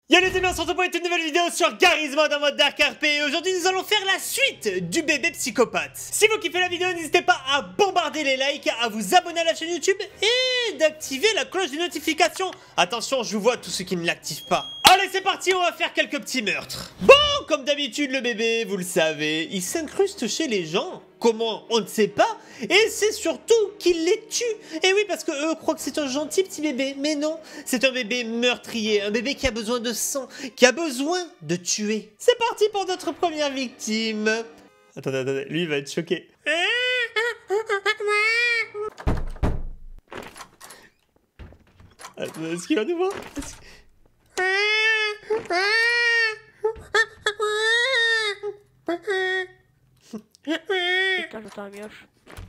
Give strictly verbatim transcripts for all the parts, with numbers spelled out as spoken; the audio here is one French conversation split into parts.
Yo les amis, on se retrouve pour une toute nouvelle vidéo sur Garry's Mod en mode Dark R P et aujourd'hui nous allons faire la suite du bébé psychopathe. Si vous kiffez la vidéo, n'hésitez pas à bombarder les likes, à vous abonner à la chaîne YouTube et d'activer la cloche de notification. Attention, je vous vois tous ceux qui ne l'activent pas. Allez, c'est parti, on va faire quelques petits meurtres. Bon, comme d'habitude, le bébé, vous le savez, il s'incruste chez les gens. Comment? On ne sait pas. Et c'est surtout qu'il les tue. Et oui, parce que eux croient que c'est un gentil petit bébé. Mais non, c'est un bébé meurtrier. Un bébé qui a besoin de sang, qui a besoin de tuer. C'est parti pour notre première victime. Attendez, attendez, lui il va être choqué. Attendez, est-ce qu'il va nous voir? Putain, j'entends un mioche.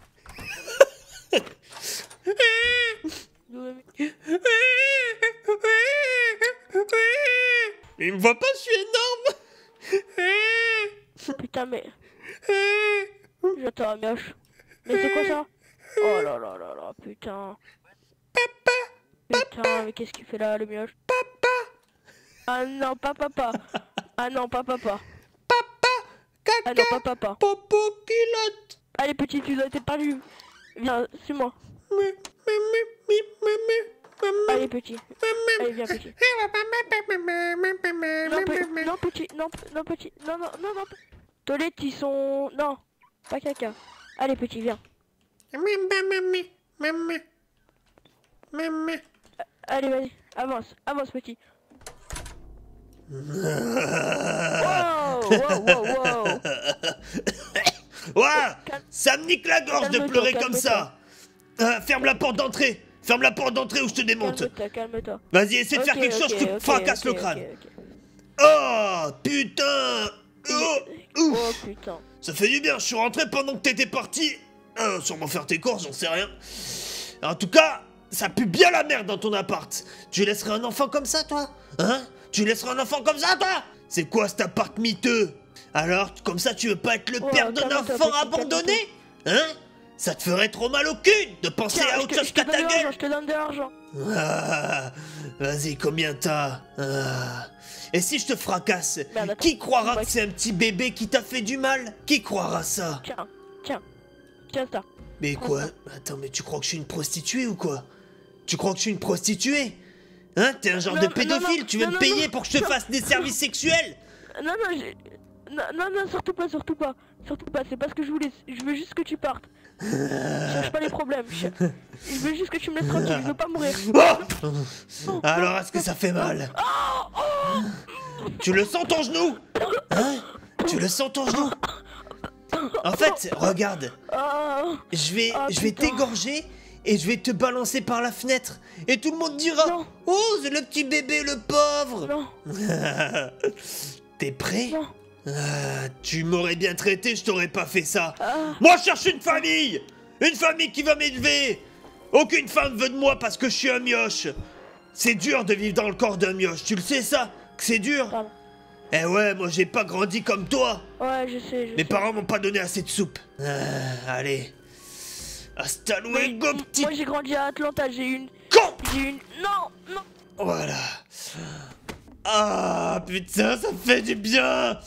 Il me voit pas, je suis énorme. Putain, mais... J'entends un mioche. Mais c'est quoi ça? Oh là là là là, putain. Putain, mais qu'est-ce qu'il fait là, le mioche? Ah non, pas papa. Ah non, pas papa. Ah non, pas papa. Popo pilote. Allez, petit, tu dois être perdu. Viens, suis-moi. Allez, petit. Allez, viens, petit. Non, pe non, petit. Non, non, petit. Non, non, non, non. Toilettes, ils sont... Non, pas caca. Allez, petit, viens. Allez, vas-y. Avance. Avance, petit. Wow, wow, wow, wow. Ouah, ça me nique la gorge de pleurer comme ça. Euh, ferme la porte d'entrée. Ferme la porte d'entrée ou je te démonte. Calme-toi, calme-toi. Vas-y, essaie de Okay, faire quelque okay, chose, je te okay, fracasse okay, le crâne. okay, okay. Oh, putain. Oh, Oh ouf. putain. Ça fait du bien, je suis rentré pendant que t'étais parti. Euh, sûrement faire tes courses, j'en sais rien. En tout cas, ça pue bien la merde dans ton appart. Tu laisserais un enfant comme ça, toi? Hein? Tu laisserais un enfant comme ça, toi? C'est quoi cet appart miteux? Alors, comme ça, tu veux pas être le Oh, père d'un calme-toi, enfant petit, abandonné? Hein? Ça te ferait trop mal au cul de penser Tiens, à je autre te, chose je te qu'à donne ta de l'argent, gueule. je te donne de l'argent. Ah, vas-y, combien t'as? Ah. Et si je te fracasse, Merde, attends. qui croira Ouais. que c'est un petit bébé qui t'a fait du mal? Qui croira ça? Tiens, tiens. Tiens ça. Mais quoi? Attends, mais tu crois que je suis une prostituée ou quoi? Tu crois que je suis une prostituée? Hein? T'es un genre Non, de non, pédophile? non, Tu veux non, me non, payer non, pour que je te non. fasse des services sexuels? Non, non, j'ai... Non, non, non, surtout pas, surtout pas. Surtout pas, c'est pas ce que je voulais. Je veux juste que tu partes. Je cherche pas les problèmes. Je, je veux juste que tu me laisses tranquille, je veux pas mourir. Oh, alors, est-ce que ça fait mal? Tu le sens ton genou? Hein? Tu le sens ton genou? En fait, regarde, Oh, je vais, Ah, je vais putain. t'égorger et je vais te balancer par la fenêtre. Et tout le monde dira, Non. oh, c'est le petit bébé, le pauvre. non, T'es prêt? non. Ah, tu m'aurais bien traité, je t'aurais pas fait ça. Ah, Moi, je cherche une famille. Une famille qui va m'élever. Aucune femme veut de moi parce que je suis un mioche. C'est dur de vivre dans le corps d'un mioche, tu le sais ça? Que c'est dur? pardon. Eh ouais, moi j'ai pas grandi comme toi. Ouais, je sais, je Mes sais. parents m'ont pas donné assez de soupe. Ah, allez. Hasta Mais luego, m- petit moi j'ai grandi à Atlanta, j'ai une... con. J'ai une... Non, non. Voilà. Ah, putain, ça fait du bien.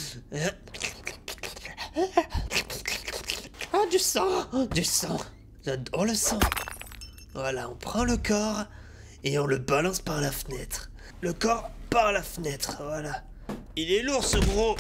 Ah, du sang. Du sang. J'adore le sang. Voilà, on prend le corps et on le balance par la fenêtre. Le corps par la fenêtre, voilà. Il est lourd ce gros.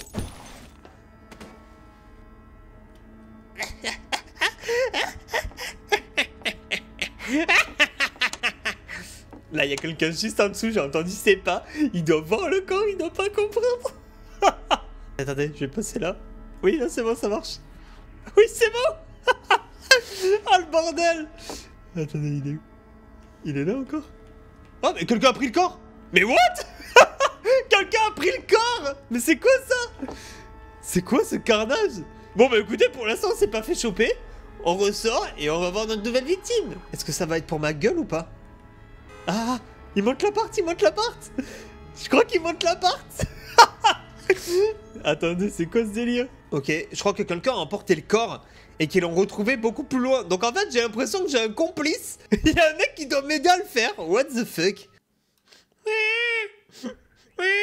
Là, il y a quelqu'un juste en dessous, j'ai entendu ses pas. Il doit voir le corps, il doit pas comprendre. Attendez, je vais passer là. Oui, là, c'est bon, ça marche. Oui, c'est bon. Oh, le bordel. Attendez, il est où? Il est là encore? Oh, mais quelqu'un a pris le corps? Mais what? Quelqu'un a pris le corps? Mais c'est quoi ça? C'est quoi ce carnage? Bon, bah écoutez, pour l'instant, on s'est pas fait choper. On ressort et on va voir notre nouvelle victime. Est-ce que ça va être pour ma gueule ou pas? Ah, il monte l'appart, il monte l'appart. Je crois qu'il monte l'appart. Attendez, c'est quoi ce délire? Ok, je crois que quelqu'un a emporté le corps et qu'ils l'ont retrouvé beaucoup plus loin. Donc en fait, j'ai l'impression que j'ai un complice. Il y a un mec qui doit m'aider à le faire. What the fuck?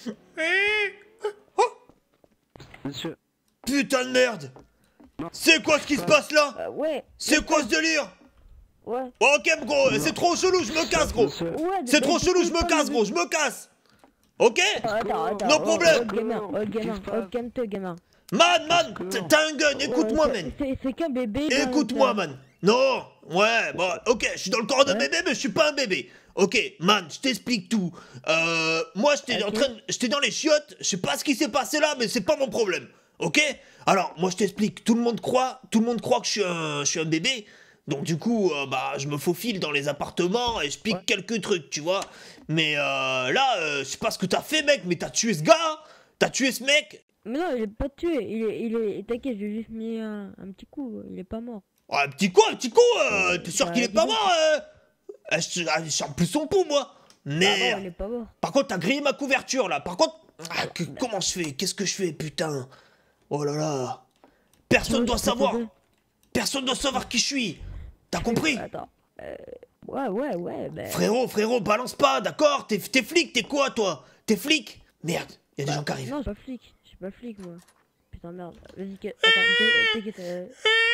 Oh, Monsieur. putain de merde. C'est quoi ce qui se passe là? Euh, ouais. C'est quoi ce délire? Ouais. Ok gros, c'est trop chelou, je me casse gros. Monsieur. Ouais. C'est bah, trop du chelou, coup, je me pas casse le- gros, je me casse. Ok? Attends, attends. No oh, problème. oh, gamin, oh, gamin, oh, calme-toi, gamin. Man, man, t'as- t'as un gun, écoute-moi Ouais, man. c'est- C'est qu'un bébé. là, Écoute-moi t'as- man. Non, ouais, bon, ok, je suis dans le corps d'un Ouais. bébé, mais je suis pas un bébé. Ok, man, je t'explique tout. Euh, moi, j'étais en Ok. train, de- j'étais dans les chiottes. Je sais pas ce qui s'est passé là, mais c'est pas mon problème. Ok? Alors, moi, je t'explique. Tout le monde croit, tout le monde croit que je suis un, je suis un bébé. Donc du coup, euh, bah, je me faufile dans les appartements et je pique Ouais. quelques trucs, tu vois. Mais euh, là, euh, je sais pas ce que t'as fait, mec, mais t'as tué ce gars. T'as tué ce mec. Mais non, il est pas tué. Il est, il est. T'inquiète, je lui ai juste mis un, un petit coup. Il est pas mort. Oh, un petit coup, un petit coup. Euh, T'es sûr bah, qu'il est dis pas donc. mort euh Ah, Je ah, je sens plus son pouls, moi. Ah non, Merde. il est pas mort. Par contre, t'as grillé ma couverture là. Par contre, ah, que- comment je fais? Qu'est-ce que je fais, putain? Oh là là. Personne Ouais, doit je peux savoir. t'aider. Personne doit savoir qui je suis. T'as compris? Attends. Euh, ouais, ouais, ouais. Bah, Frérot, frérot, balance pas, d'accord? T'es t'es flic, t'es quoi, toi? T'es flic? Merde, y a des gens qui arrivent. non, je suis pas flic. Je suis pas flic, moi. Putain, merde. Vas-y, que- attends, t'inquiète, t'inquiète. euh,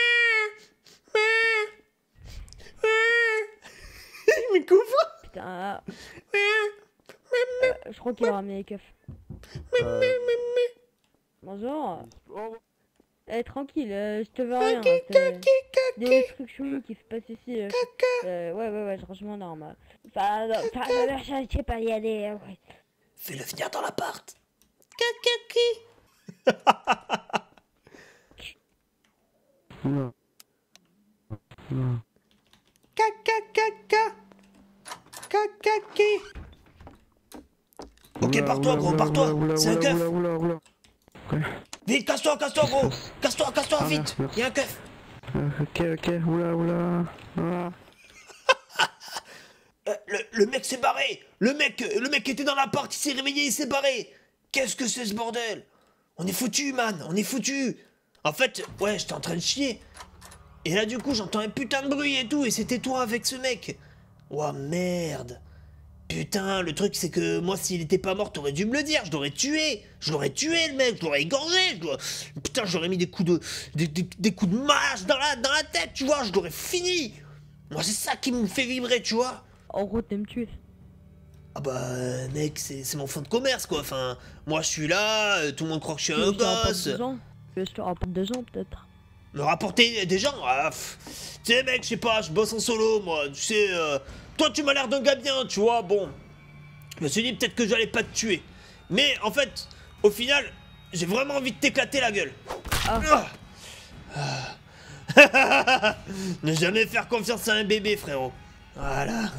Il me couvre. Putain. ah. Euh, je crois qu'il a ramené les keufs. Bonjour. Eh, tranquille, euh, je te veux rien. C'est des instructions qui se passent ici. euh, euh, ouais, ouais, ouais, franchement, non. mais- Enfin, non, enfin, non, je sais pas y aller. euh, ouais. Fais-le venir dans l'appart. Oula. Oula. Ok, Oula, pars-toi, oula, gros, oula, pars-toi. oula, C'est un oula, keuf. oula, oula, oula. Ouais. Vite, casse-toi, casse-toi, gros. Casse-toi, casse-toi, Ah, vite. merci, merci. Y'a un keuf. Euh, ok, ok, oula, oula. Oula. Euh, le, le mec s'est barré. Le mec, le mec était dans l'appart, il s'est réveillé, il s'est barré. Qu'est-ce que c'est ce bordel? On est foutu, man, on est foutu. En fait, ouais, j'étais en train de chier. Et là, du coup, j'entends un putain de bruit et tout, et c'était toi avec ce mec. Ouah, merde. Putain, le truc, c'est que moi, s'il était pas mort, t'aurais dû me le dire. Je l'aurais tué. Je l'aurais tué, le mec. Je l'aurais égorgé. Je l'aurais- Putain, j'aurais mis des coups de. Des, des- des coups de mâche dans la, dans la tête, tu vois. Je l'aurais fini. Moi, c'est ça qui me fait vibrer, tu vois. En gros, t'aimes tuer. Ah bah euh, mec, c'est c'est mon fonds de commerce quoi, enfin, moi je suis là, euh, tout le monde croit que je suis un Tu veux que je te rapporte gosse. deux gens Tu veux que je te rapporte deux gens, peut-être? Me rapporter des gens, ah, pff. Tu sais mec, je sais pas, je bosse en solo moi, tu sais, euh, toi tu m'as l'air d'un gars bien, tu vois, bon. Je me suis dit peut-être que j'allais pas te tuer. Mais en fait, au final, j'ai vraiment envie de t'éclater la gueule. Ah. Ah. Ne jamais faire confiance à un bébé frérot. Voilà.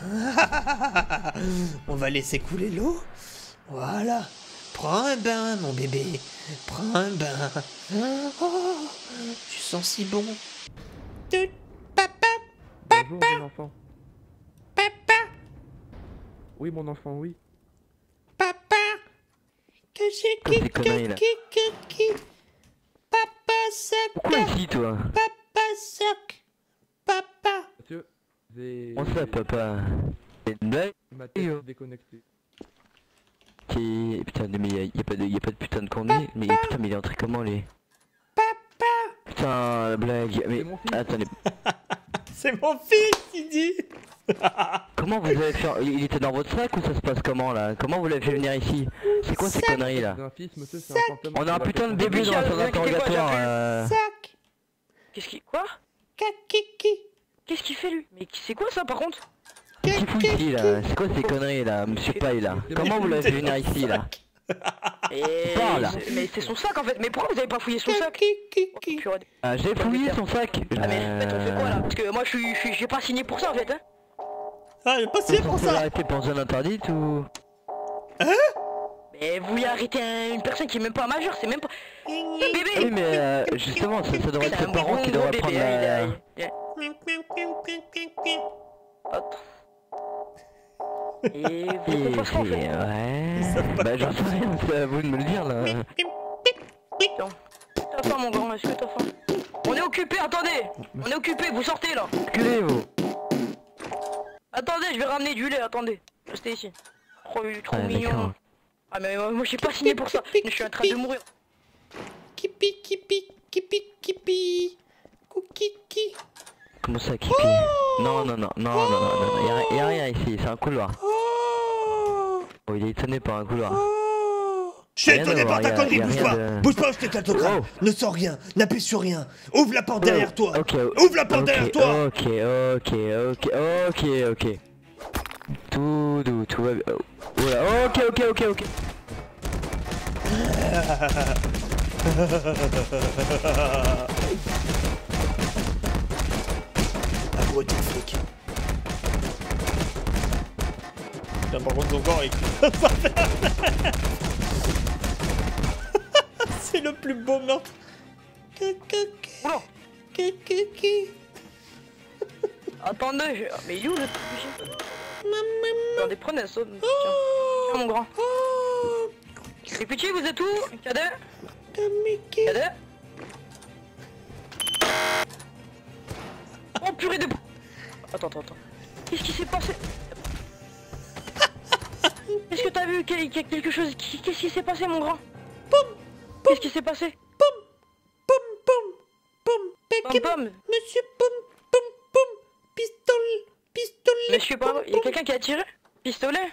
On va laisser couler l'eau. Voilà. Prends un bain, mon bébé. Prends un bain. Oh, tu sens si bon. Tout, papa, Bonjour, mon enfant. papa, Oui, mon enfant, oui. papa. Que j'ai Quoi, ces qui, conneries, là qui, qui, qui. Papa sec. Pourquoi ici, toi? Papa sec. Papa. Monsieur, j'ai... On ça, papa. C'est une blague? Ma tête est déconnectée. Qui... Putain, mais y'a y a pas de, y a pas de putain de conduit. Mais putain, mais il est entré comment, lui? Papa. Putain, la blague. Mais C'est mon fils. attendez, C'est mon fils, il dit. comment vous avez fait? Il était dans votre sac ou ça se passe comment, là? Comment vous l'avez fait venir ici? C'est quoi ces conneries, là? C'est un fils, monsieur, c'est un fantôme. On a un putain de bébé dans Michel, son vous inquiétez pas, interrogatoire. j'appelle. euh. Sac. Qu'est-ce qu'il... Quoi? Kakiki. Qu'est-ce qu'il fait, lui? Mais qui- c'est quoi, ça, par contre? Qu'est-ce qu'il fout ici, là? C'est quoi ces conneries, là, monsieur Paille, là? Comment vous l'avez fait venir ici, là? Et... Parle. Mais c'est son sac, en fait. Mais pourquoi vous avez pas fouillé son sac? Oh, purée. Ah, j'ai fouillé son sac. Ah, mais en fait, on fait quoi, là? Euh, Parce que moi, je suis... je suis- j'ai pas signé pour ça, en fait, hein. Ah, j'ai pas signé Vous pour pouvez ça. arrêter pour zone interdite ou... Mais vous voulez arrêter un- une personne qui est même pas majeure, c'est même pas... Un bébé. Oui, mais euh, justement, ça, ça devrait être C'est ses un parents bon qui gros devraient bébé, prendre hein, il a- la... il a- Hop. Et vous Et voulez qu'on fasse quoi, en c'est- fait? ouais... Bah j'en sais rien, c'est à vous de me le dire là. Tiens. T'as faim, mon grand, est-ce que t'as faim? On est occupé, attendez. On est occupé, vous sortez, là. Reculez vous. Attendez, je vais ramener du lait, attendez. Restez ici. Trop, trop Ouais, mignon. d'accord. Ah mais euh, moi j'ai pas signé pour ça. Je suis en train de mourir. Kipi, kipi, kipi, kipi. Koukiki. Comment ça, Kipi? Non, non, non, non, non, non, non, non, y'a, ri- y'a rien ici, c'est un couloir. Oh. Oh, il est étonné par un couloir. Oh. Je suis Rien étonné à par voir, ta y a- connerie, y a bouge rien pas. de- Bouge pas, je t'éclate le crâne. Oh. Ne sors rien, n'appuie sur rien. Ouvre la porte derrière toi. Ok, Ouvre la porte ok, derrière toi. Ok, ok, ok, ok, ok. Tout doux, tout va bien. Oh, voilà, ok, ok, ok, ok. Abruti de flic. Putain, par contre, son corps est... C'est le plus beau meurtre. Oula. Kiki. Attendez, je... mais il est où le truc? Attendez, prenez ça. Tiens, tiens mon grand. Les petits, vous êtes où? Cadet? Cadet? Oh purée de... Attends, attends, attends. Qu'est-ce qui s'est passé? Qu'est-ce que t'as vu? Quel- quel- Quelque chose... Qu'est-ce qui s'est passé mon grand? Qu'est-ce qui s'est passé? Poum, poum, poum. Pom pom. Monsieur Poum, poum, poum. Pistolet, pistolet. Monsieur pardon, il y a quelqu'un qui a tiré? Pistolet?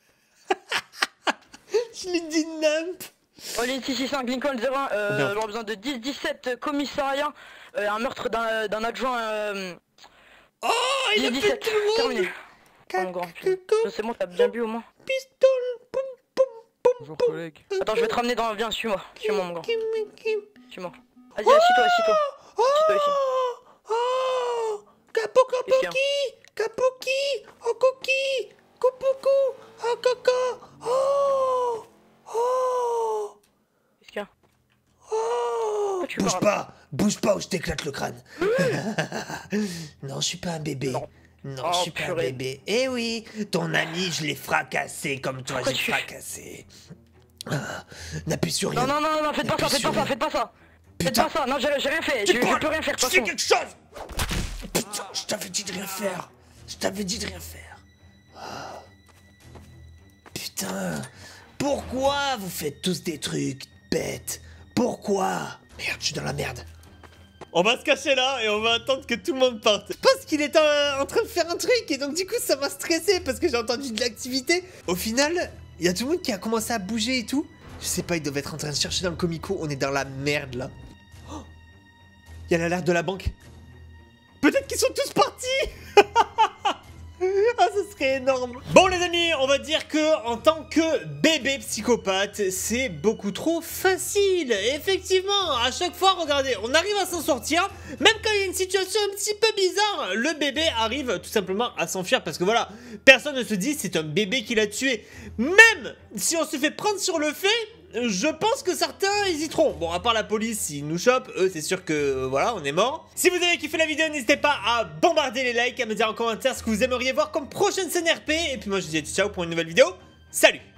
Je l'ai dit nimp. Oh, ligne six six cinq Lincoln zéro un, euh, Merde. j'aurais besoin de dix dix-sept commissariat, euh, un meurtre d'un d'un adjoint, euh... Oh, il a dix fait dix-sept, tout le monde. terminé. Oh mon grand, putain. C'est bon, t'as bien bu au moins. Pistolet, poum, poum, poum. Bonjour collègue. Attends, je vais te ramener dans... Viens, suis-moi, suis-moi mon grand, Kim, Kim. suis-moi. Vas-y, assis-toi, assis-toi. Oh, Assis-toi ici. oh, capo, Qu'est-ce qu'il y a? capoki, capoki, oh, coqui, coucou, oh, coco, oh, oh, Qu'est-ce qu'il y a? oh. Pourquoi tu Bouge parles? pas, bouge pas ou je t'éclate le crâne. Non, je suis pas un bébé. Non. Non, Oh, je suis pas un purée. bébé. Eh oui, ton ami, je l'ai fracassé comme toi, Pourquoi j'ai tu- fracassé. Ah, n'appuie sur rien. Non, non, non, non, faites pas ça, faites pas ça, faites pas ça. Faites Putain. pas ça, non, j'ai j'ai rien fait, je, Tu je parles, peux rien faire de tu toute fais façon. quelque chose. Putain, je t'avais dit de rien faire. Je t'avais dit de rien faire. Ah. Putain, pourquoi vous faites tous des trucs bêtes? Pourquoi? Merde, je suis dans la merde. On va se cacher là et on va attendre que tout le monde parte. Je pense qu'il est en, en train de faire un truc et donc du coup ça m'a stressé parce que j'ai entendu de l'activité. Au final, il y a tout le monde qui a commencé à bouger et tout. Je sais pas, ils doivent être en train de chercher dans le comico. On est dans la merde là. Oh, il y a l'alerte de la banque. Peut-être qu'ils sont tous partis. Ah, ce serait énorme. Bon les amis, on va dire que en tant que bébé psychopathe, c'est beaucoup trop facile. Effectivement, à chaque fois, regardez, on arrive à s'en sortir. Même quand il y a une situation un petit peu bizarre, le bébé arrive tout simplement à s'enfuir parce que voilà, personne ne se dit c'est un bébé qui l'a tué. Même si on se fait prendre sur le fait, je pense que certains hésiteront. Bon, à part la police, s'ils nous chopent, eux, c'est sûr que, euh, voilà, on est mort. Si vous avez kiffé la vidéo, n'hésitez pas à bombarder les likes, à me dire en commentaire ce que vous aimeriez voir comme prochaine scène R P. Et puis moi, je vous dis ciao pour une nouvelle vidéo. Salut!